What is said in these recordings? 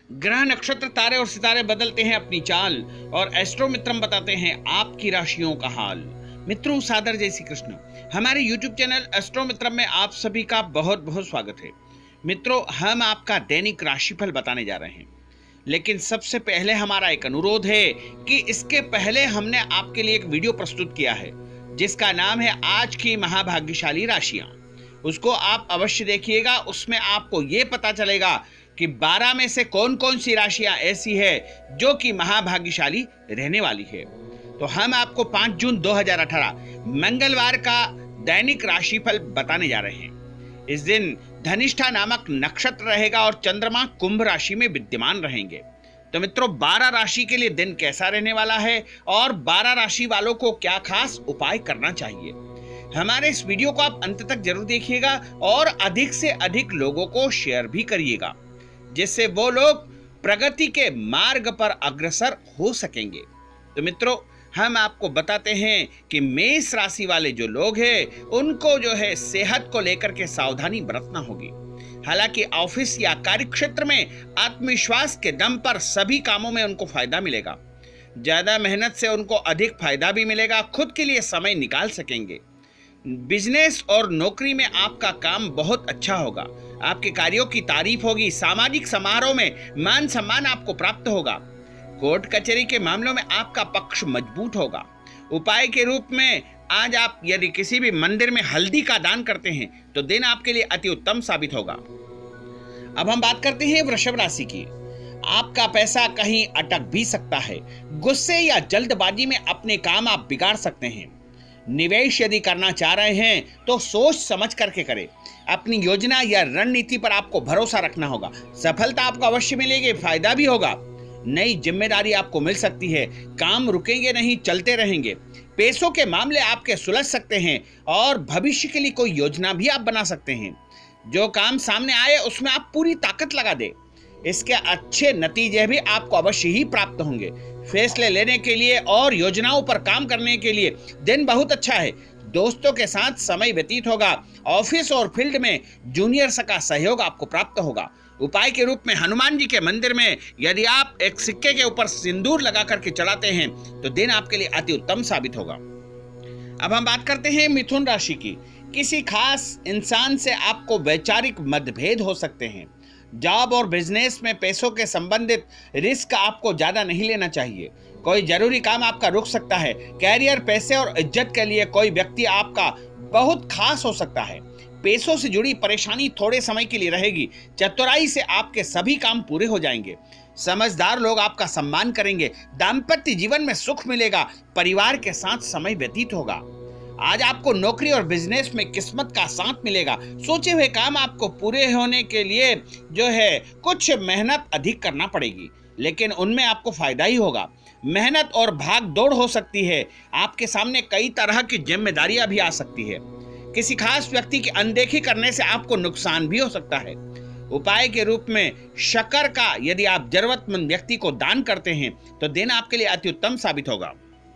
ग्रह नक्षत्र तारे और सितारे बदलते हैं अपनी चाल और एस्ट्रो मित्रम बताते हैं आपकी राशियों का हाल। मित्रों, सादर जय श्री कृष्ण। हमारे YouTube चैनल एस्ट्रो मित्रम में आप सभी का बहुत बहुत स्वागत है। मित्रों, हम आपका दैनिक राशिफल बताने जा रहे हैं, लेकिन सबसे पहले हमारा एक अनुरोध है कि इसके पहले हमने आपके लिए एक वीडियो प्रस्तुत किया है जिसका नाम है आज की महाभाग्यशाली राशियां। उसको आप अवश्य देखिएगा। उसमें आपको ये पता चलेगा कि 12 में से कौन कौन सी राशियां ऐसी है जो कि महाभाग्यशाली रहने वाली है। तो हम आपको 5 जून 2018 मंगलवार का दैनिक राशिफल बताने जा रहे हैं। इस दिन धनिष्ठा नामक नक्षत्र रहेगा और चंद्रमा कुंभ राशि में विद्यमान रहेंगे। तो मित्रों, 12 राशि के लिए दिन कैसा रहने वाला है और 12 राशि वालों को क्या खास उपाय करना चाहिए, हमारे इस वीडियो को आप अंत तक जरूर देखिएगा और अधिक से अधिक लोगों को शेयर भी करिएगा, जिससे वो लोग प्रगति के मार्ग पर अग्रसर हो सकेंगे। तो मित्रों, हम आपको बताते हैं कि मेष राशि वाले जो लोग हैं उनको जो है सेहत को लेकर के सावधानी बरतना होगी। हालांकि ऑफिस या कार्य क्षेत्र में आत्मविश्वास के दम पर सभी कामों में उनको फायदा मिलेगा। ज्यादा मेहनत से उनको अधिक फायदा भी मिलेगा, खुद के लिए समय निकाल सकेंगे। बिजनेस और नौकरी में आपका काम बहुत अच्छा होगा, आपके कार्यों की तारीफ होगी। सामाजिक समारोह में मान सम्मान आपको प्राप्त होगा। कोर्ट कचहरी के मामलों में आपका पक्ष मजबूत होगा। उपाय के रूप में आज आप यदि किसी भी मंदिर में हल्दी का दान करते हैं तो दिन आपके लिए अति उत्तम साबित होगा। अब हम बात करते हैं वृषभ राशि की। आपका पैसा कहीं अटक भी सकता है। गुस्से या जल्दबाजी में अपने काम आप बिगाड़ सकते हैं। निवेश यदि करना चाह रहे हैं तो सोच समझ करके करें। अपनी योजना या रणनीति पर आपको भरोसा रखना होगा। सफलता आपको अवश्य मिलेगी, फायदा भी होगा। नई जिम्मेदारी आपको मिल सकती है। काम रुकेंगे नहीं, चलते रहेंगे। पैसों के मामले आपके सुलझ सकते हैं और भविष्य के लिए कोई योजना भी आप बना सकते हैं। जो काम सामने आए उसमें आप पूरी ताकत लगा दें। इसके अच्छे नतीजे भी आपको अवश्य ही प्राप्त होंगे। फैसले लेने के लिए और योजनाओं पर काम करने के लिए दिन बहुत अच्छा है। दोस्तों के साथ समय व्यतीत होगा। ऑफिस और फील्ड में जूनियर्स का सहयोग आपको प्राप्त होगा। उपाय के रूप में हनुमान जी के मंदिर में यदि आप एक सिक्के के ऊपर सिंदूर लगा करके चलाते हैं तो दिन आपके लिए अति उत्तम साबित होगा। अब हम बात करते हैं मिथुन राशि की। किसी खास इंसान से आपको वैचारिक मतभेद हो सकते हैं। जॉब और बिजनेस में पैसों के संबंधित रिस्क आपको ज्यादा नहीं लेना चाहिए। कोई जरूरी काम आपका रुक सकता है। कैरियर, पैसे और इज्जत के लिए कोई व्यक्ति आपका बहुत खास हो सकता है। पैसों से जुड़ी परेशानी थोड़े समय के लिए रहेगी। चतुराई से आपके सभी काम पूरे हो जाएंगे। समझदार लोग आपका सम्मान करेंगे। दाम्पत्य जीवन में सुख मिलेगा। परिवार के साथ समय व्यतीत होगा। आज आपको नौकरी और बिजनेस में किस्मत का साथ मिलेगा। सोचे हुए काम आपको पूरे होने के लिए जो है कुछ मेहनत अधिक करना पड़ेगी, लेकिन उनमें आपको फायदा ही होगा। मेहनत और भाग दौड़ हो सकती है। आपके सामने कई तरह की जिम्मेदारियां भी आ सकती है। किसी खास व्यक्ति की अनदेखी करने से आपको नुकसान भी हो सकता है। उपाय के रूप में शक्कर का यदि आप जरूरतमंद व्यक्ति को दान करते हैं तो दिन आपके लिए अति उत्तम साबित होगा।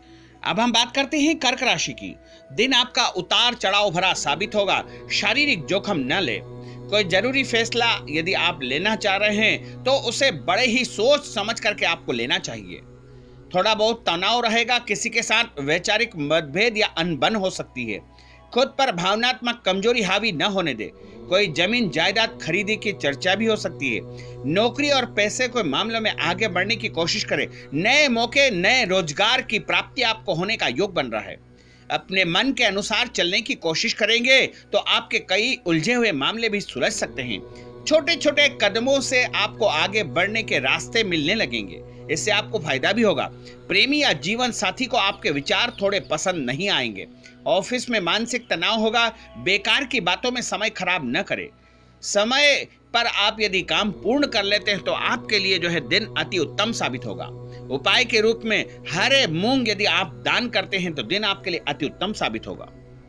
अब हम बात करते हैं कर्क राशि की। दिन आपका उतार चढ़ाव भरा साबित होगा। शारीरिक जोखिम न ले। कोई जरूरी फैसला यदि आप लेना चाह रहे हैं तो उसे बड़े ही सोच समझ करके आपको लेना चाहिए। थोड़ा बहुत तनाव रहेगा। किसी के साथ वैचारिक मतभेद या अनबन हो सकती है। खुद पर भावनात्मक कमजोरी हावी न होने दे। कोई जमीन जायदाद खरीदी की चर्चा भी हो सकती है। नौकरी और पैसे के मामलों में आगे बढ़ने की कोशिश करें। नए मौके, नए रोजगार की प्राप्ति आपको होने का योग बन रहा है। अपने मन के अनुसार चलने की कोशिश करेंगे तो आपके कई उलझे हुए मामले भी सुलझ सकते हैं। छोटे छोटे कदमों से आपको आगे बढ़ने के रास्ते मिलने लगेंगे। इससे आपको फायदा भी होगा। प्रेमी या जीवन साथी को आपके विचार थोड़े पसंद नहीं आएंगे। ऑफिस में मानसिक तनाव होगा। बेकार की बातों में समय खराब न करें। समय पर आप यदि काम पूर्ण कर लेते हैं तो आपके लिए जो है दिन अति उत्तम साबित होगा। उपाय के रूप में हरे मूंग यदि आप दान करते हैं तो दिन आपके लिए अति उत्तम साबित होगा।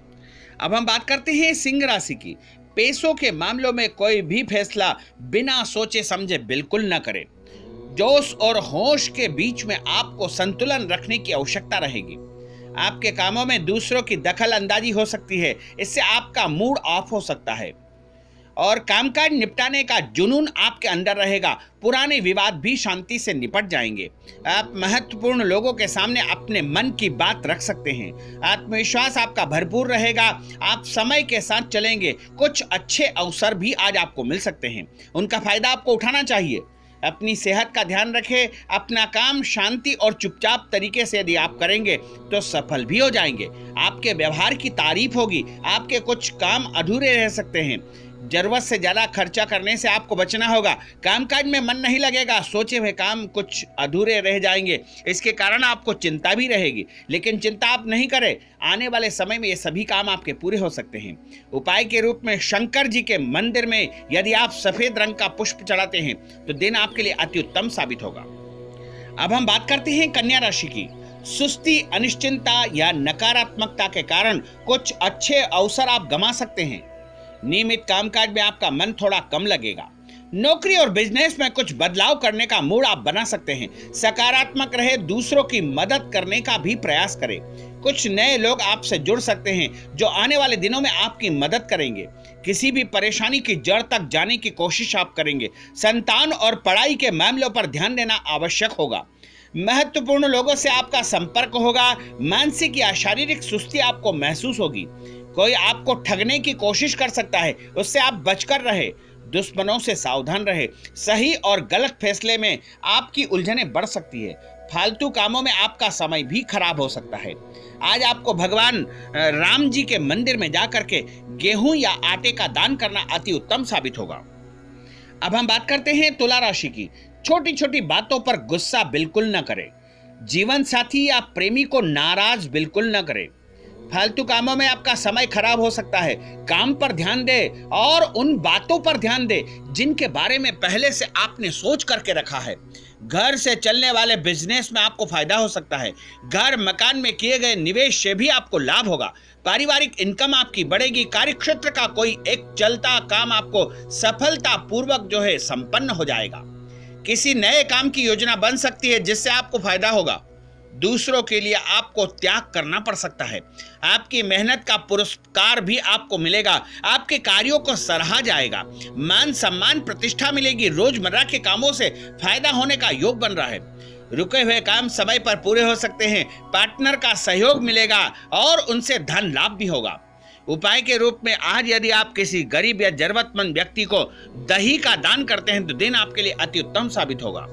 अब हम बात करते हैं सिंह राशि की। पैसों के मामलों में कोई भी फैसला बिना सोचे समझे बिल्कुल न करें। जोश और होश के बीच में आपको संतुलन रखने की आवश्यकता रहेगी। आपके कामों में दूसरों की दखल अंदाजी हो सकती है। इससे आपका मूड ऑफ हो सकता है। और कामकाज निपटाने का जुनून आपके अंदर रहेगा। पुराने विवाद भी शांति से निपट जाएंगे। आप महत्वपूर्ण लोगों के सामने अपने मन की बात रख सकते हैं। आत्मविश्वास आपका भरपूर रहेगा। आप समय के साथ चलेंगे। कुछ अच्छे अवसर भी आज आपको मिल सकते हैं, उनका फायदा आपको उठाना चाहिए। अपनी सेहत का ध्यान रखें। अपना काम शांति और चुपचाप तरीके से यदि आप करेंगे तो सफल भी हो जाएंगे। आपके व्यवहार की तारीफ होगी। आपके कुछ काम अधूरे रह सकते हैं। जरूरत से ज्यादा खर्चा करने से आपको बचना होगा। कामकाज में मन नहीं लगेगा। सोचे हुए काम कुछ अधूरे रह जाएंगे। इसके कारण आपको चिंता भी रहेगी, लेकिन चिंता आप नहीं करें। आने वाले समय में ये सभी काम आपके पूरे हो सकते हैं। उपाय के रूप में शंकर जी के मंदिर में यदि आप सफेद रंग का पुष्प चढ़ाते हैं तो दिन आपके लिए अति उत्तम साबित होगा। अब हम बात करते हैं कन्या राशि की। सुस्ती, अनिश्चितता या नकारात्मकता के कारण कुछ अच्छे अवसर आप गंवा सकते हैं। नियमित कामकाज में आपका मन थोड़ा कम लगेगा। नौकरी और बिजनेस में कुछ बदलाव करने का मूड आप बना सकते हैं। सकारात्मक रहे। दूसरों की मदद करने का भी प्रयास करें। कुछ नए लोग आपसे जुड़ सकते हैं जो आने वाले दिनों में आपकी मदद करेंगे। किसी भी परेशानी की जड़ तक जाने की कोशिश आप करेंगे। संतान और पढ़ाई के मामलों पर ध्यान देना आवश्यक होगा। महत्वपूर्ण लोगों से आपका संपर्क होगा। मानसिक या शारीरिक सुस्ती आपको महसूस होगी। कोई आपको ठगने की कोशिश कर सकता है, उससे आप बचकर रहे। दुश्मनों से सावधान रहे। सही और गलत फैसले में आपकी उलझनें बढ़ सकती है। फालतू कामों में आपका समय भी खराब हो सकता है। आज आपको भगवान राम जी के मंदिर में जाकर के गेहूं या आटे का दान करना अति उत्तम साबित होगा। अब हम बात करते हैं तुला राशि की। छोटी छोटी बातों पर गुस्सा बिल्कुल न करें। जीवन साथी या प्रेमी को नाराज बिल्कुल न करें। फालतू कामों में आपका समय खराब हो सकता है। काम पर ध्यान दे और उन बातों पर ध्यान दे जिनके बारे में पहले से आपने सोच करके रखा है। घर से चलने वाले बिजनेस में आपको फायदा हो सकता है। घर मकान में किए गए निवेश से भी आपको लाभ होगा। पारिवारिक इनकम आपकी बढ़ेगी। कार्यक्षेत्र का कोई एक चलता काम आपको सफलता पूर्वक संपन्न हो जाएगा। किसी नए काम की योजना बन सकती है जिससे आपको फायदा होगा। दूसरों के लिए आपको त्याग करना पड़ सकता है। आपकी मेहनत का पुरस्कार भी आपको मिलेगा। आपके कार्यों को सराहा जाएगा। मान सम्मान प्रतिष्ठा मिलेगी। रोजमर्रा के कामों से फायदा होने का योग बन रहा है। रुके हुए काम समय पर पूरे हो सकते हैं। पार्टनर का सहयोग मिलेगा और उनसे धन लाभ भी होगा। उपाय के रूप में आज यदि आप किसी गरीब या जरूरतमंद व्यक्ति को दही का दान करते हैं तो दिन आपके लिए अति उत्तम साबित होगा।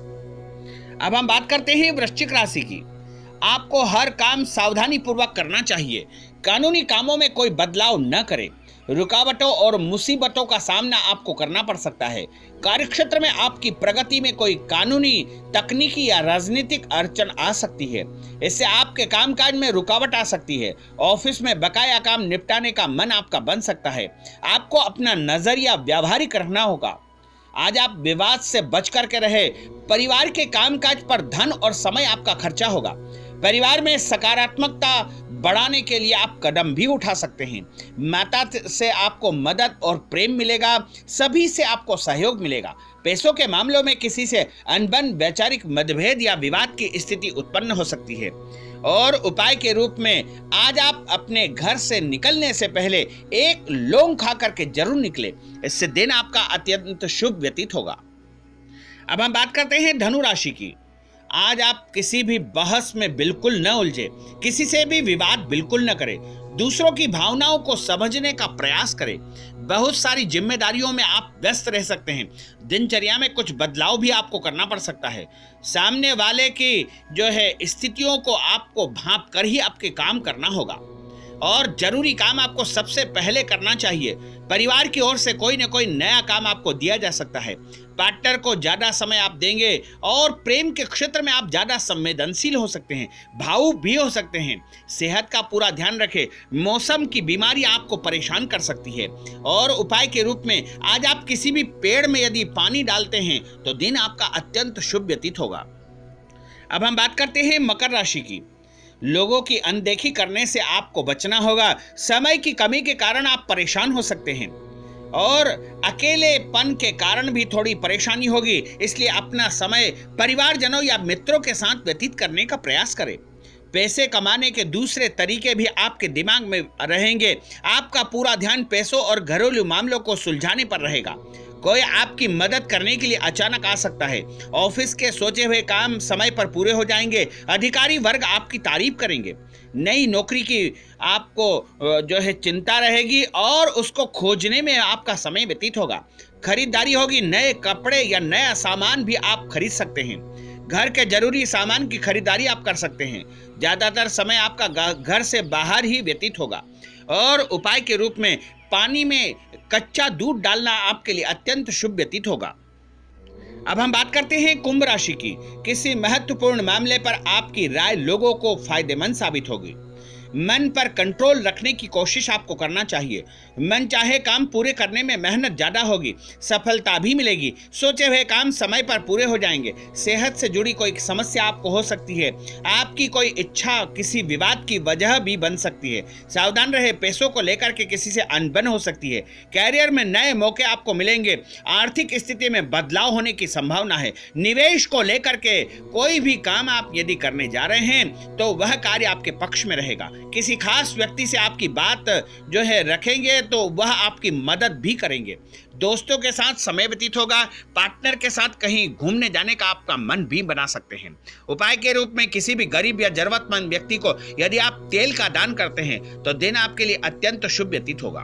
अब हम बात करते हैं वृश्चिक राशि की। आपको हर काम सावधानी पूर्वक करना चाहिए। कानूनी कामों में कोई बदलाव न करें। रुकावटों और मुसीबतों का सामना आपको करना पड़ सकता है। कार्यक्षेत्र में आपकी प्रगति में कोई कानूनी, तकनीकी या राजनीतिक अड़चन आ सकती है। इससे आपके कामकाज में रुकावट आ सकती है। ऑफिस में बकाया काम निपटाने का मन आपका बन सकता है। आपको अपना नजरिया व्यावहारिक रखना होगा। आज आप विवाद से बच करके रहे। परिवार के कामकाज पर धन और समय आपका खर्चा होगा। परिवार में सकारात्मकता बढ़ाने के लिए आप कदम भी उठा सकते हैं। माता से आपको मदद और प्रेम मिलेगा। सभी से आपको सहयोग मिलेगा। पैसों के मामलों में किसी से अनबन, वैचारिक मतभेद या विवाद की स्थिति उत्पन्न हो सकती है। और उपाय के रूप में आज आप अपने घर से निकलने से पहले एक लौंग खा करके जरूर निकले। इससे दिन आपका अत्यंत शुभ व्यतीत होगा। अब हम बात करते हैं धनु राशि की। आज आप किसी भी बहस में बिल्कुल न उलझे। किसी से भी विवाद बिल्कुल न करें। दूसरों की भावनाओं को समझने का प्रयास करें। बहुत सारी जिम्मेदारियों में आप व्यस्त रह सकते हैं। दिनचर्या में कुछ बदलाव भी आपको करना पड़ सकता है। सामने वाले की स्थितियों को आपको भांप कर ही आपके काम करना होगा और जरूरी काम आपको सबसे पहले करना चाहिए। परिवार की ओर से कोई न कोई नया काम आपको दिया जा सकता है। पार्टनर को ज्यादा समय आप देंगे और प्रेम के क्षेत्र में आप ज्यादा संवेदनशील हो सकते हैं, भावुक भी हो सकते हैं। सेहत का पूरा ध्यान रखें। मौसम की बीमारी आपको परेशान कर सकती है। और उपाय के रूप में आज आप किसी भी पेड़ में यदि पानी डालते हैं तो दिन आपका अत्यंत शुभ व्यतीत होगा। अब हम बात करते हैं मकर राशि की। लोगों की अनदेखी करने से आपको बचना होगा। समय की कमी के कारण आप परेशान हो सकते हैं और अकेलेपन के कारण भी थोड़ी परेशानी होगी। इसलिए अपना समय परिवारजनों या मित्रों के साथ व्यतीत करने का प्रयास करें। पैसे कमाने के दूसरे तरीके भी आपके दिमाग में रहेंगे। आपका पूरा ध्यान पैसों और घरेलू मामलों को सुलझाने पर रहेगा। कोई आपकी मदद करने के लिए अचानक आ सकता है। ऑफिस के सोचे हुए काम समय पर पूरे हो जाएंगे। अधिकारी वर्ग आपकी तारीफ करेंगे। नई नौकरी की आपको जो है चिंता रहेगी और उसको खोजने में आपका समय व्यतीत होगा। खरीदारी होगी, नए कपड़े या नया सामान भी आप खरीद सकते हैं। घर के जरूरी सामान की खरीदारी आप कर सकते हैं। ज्यादातर समय आपका घर से बाहर ही व्यतीत होगा। और उपाय के रूप में पानी में कच्चा दूध डालना आपके लिए अत्यंत शुभ व्यतीत होगा। अब हम बात करते हैं कुंभ राशि की। किसी महत्वपूर्ण मामले पर आपकी राय लोगों को फायदेमंद साबित होगी। मन पर कंट्रोल रखने की कोशिश आपको करना चाहिए। मन चाहे काम पूरे करने में मेहनत ज्यादा होगी, सफलता भी मिलेगी। सोचे हुए काम समय पर पूरे हो जाएंगे। सेहत से जुड़ी कोई समस्या आपको हो सकती है। आपकी कोई इच्छा किसी विवाद की वजह भी बन सकती है। सावधान रहे, पैसों को लेकर के किसी से अनबन हो सकती है। कैरियर में नए मौके आपको मिलेंगे। आर्थिक स्थिति में बदलाव होने की संभावना है। निवेश को लेकर के कोई भी काम आप यदि करने जा रहे हैं तो वह कार्य आपके पक्ष में रहेगा। किसी खास व्यक्ति से आपकी बात जो है रखेंगे तो वह आपकी मदद भी करेंगे। दोस्तों के साथ समय व्यतीत होगा। पार्टनर के साथ कहीं घूमने जाने का आपका मन भी बना सकते हैं। उपाय के रूप में किसी भी गरीब या जरूरतमंद व्यक्ति को यदि आप तेल का दान करते हैं तो दिन आपके लिए अत्यंत शुभ व्यतीत होगा।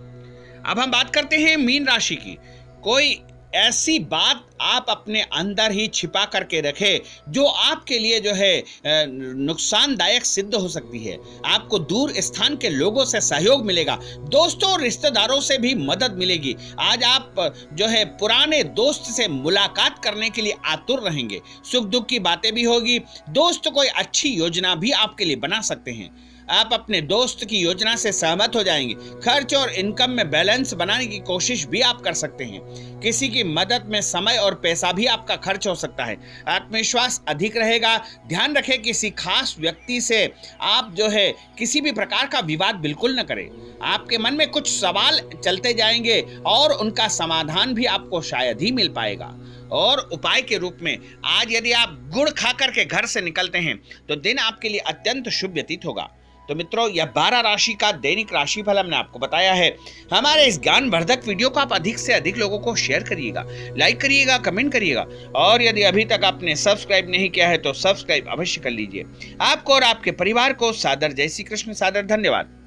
अब हम बात करते हैं मीन राशि की। कोई ऐसी बात आप अपने अंदर ही छिपा करके रखें जो आपके लिए जो है नुकसानदायक सिद्ध हो सकती है। आपको दूर स्थान के लोगों से सहयोग मिलेगा। दोस्तों और रिश्तेदारों से भी मदद मिलेगी। आज आप जो है पुराने दोस्त से मुलाकात करने के लिए आतुर रहेंगे। सुख दुख की बातें भी होगी। दोस्त कोई अच्छी योजना भी आपके लिए बना सकते हैं। आप अपने दोस्त की योजना से सहमत हो जाएंगे। खर्च और इनकम में बैलेंस बनाने की कोशिश भी आप कर सकते हैं। किसी की मदद में समय और पैसा भी आपका खर्च हो सकता है। आत्मविश्वास अधिक रहेगा। ध्यान रखें, किसी खास व्यक्ति से आप जो है किसी भी प्रकार का विवाद बिल्कुल न करें। आपके मन में कुछ सवाल चलते जाएंगे और उनका समाधान भी आपको शायद ही मिल पाएगा। और उपाय के रूप में आज यदि आप गुड़ खा करके घर से निकलते हैं तो दिन आपके लिए अत्यंत शुभ व्यतीत होगा। तो मित्रों, यह 12 राशि का दैनिक राशिफल हमने आपको बताया है। हमारे इस ज्ञानवर्धक वीडियो को आप अधिक से अधिक लोगों को शेयर करिएगा, लाइक करिएगा, कमेंट करिएगा और यदि अभी तक आपने सब्सक्राइब नहीं किया है तो सब्सक्राइब अवश्य कर लीजिए। आपको और आपके परिवार को सादर जय श्री कृष्ण, सादर धन्यवाद।